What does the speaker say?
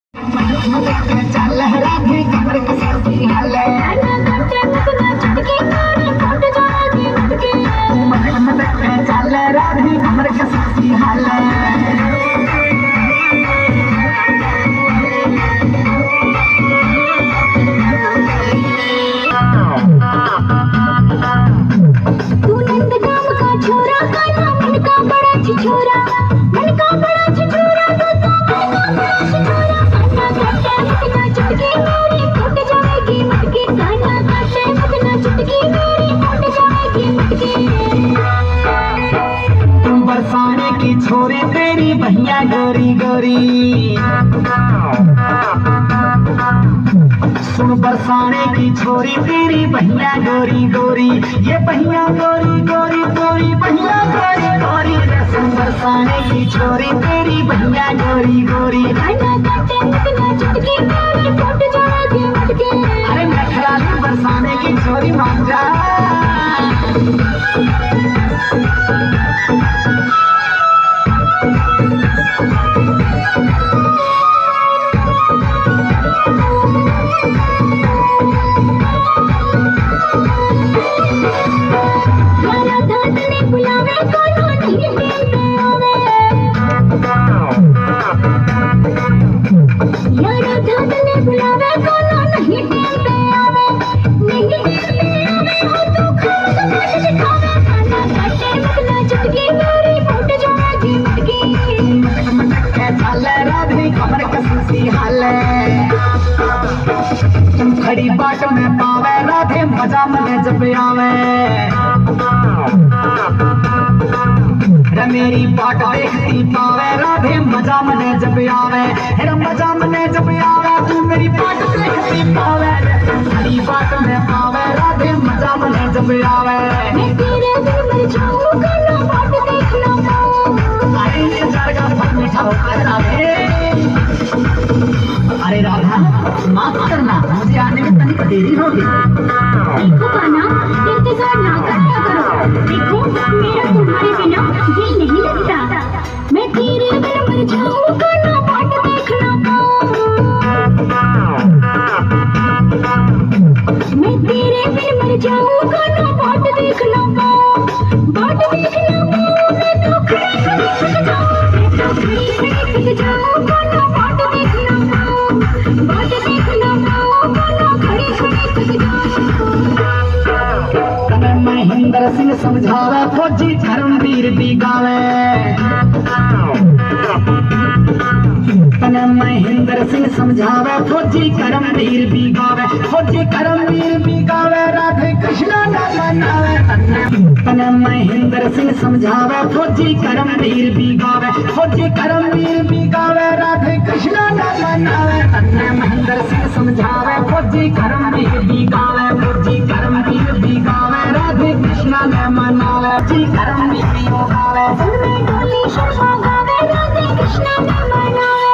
चल राधे कमर कसरती हाले चल राधे कमर कसरती हाले तू नंदगांव का छोरा काना मन का बड़ा छिछोरा मन का बड़ा छिछोरा तू मन का बड़ा छिछोरा काना काटे मत ना चुटकी मेरी फूट जाएगी मटकी काना काटे मत ना चुटकी मेरी फूट जाएगी मटकी तुम बरसाने की छोरी तेरी भैया गोरी गोरी सुन बरसाने की छोरी तेरी भैया गोरी गोरी ये भैया गोरी गोरी गोरी भैया गोरी गोरी सुन बरसाने की छोरी तेरी भैया गोरी गोरी काना काटे मत ना चुटकी मेरी फूट जाएगी मटकी अरे मैं खिलाड़ी बरसाने की छोरी मान जा तुम खड़ी बाट में पावे राधे मजा मने जब आवे रे मेरी बाट देखती पावे राधे मजा मने जब आवे रे मजा मने जब आवे तू मेरी बाट देखती पावे खड़ी बाट में पावे राधे मजा मने जब आवे मैं तेरे दिल मर जाऊंगा ना बाट देखना अरे ये जाएगा फल मीठा होकर राधे अरे राधा माफ करना मुझे आने में तनिक देरी होगी देखो काना इंतजार ना करना करो देखो मेरा तुम्हारे बिना दिल नहीं लगता मैं तेरे बिन मर जाऊंगा ना बाट देखना मैं तेरे बिन मर जाऊंगा ना बाट देखना बाट देखना मैं तो खड़ी खड़ी जाऊं मैं तो खड़ी खड़ी जाऊंगा ना बाट देखना बाट देखना ना खड़ी खड़ी तने महेंद्र सिंह समझावे फौजी धर्मवीर भी गावे तने महेंद्र सिंह समझावे फौजी करमवीर भी गावे फौजी करमवीर भी गावे राधे कृष्णा ना मनावे तने महेंद्र सिंह समझावे फौजी करमवीर भी गावे फौजी करमवीर भी गावे राधे कृष्णा ना मनावे तने महेंद्र सिंह समझावे फौजी करमवीर भी गावे फौजी करमवीर भी गावे राधे कृष्णा ना मनावे जी करमवीर भी गावे डोली शर्मा गावे राधे कृष्णा ने मनावे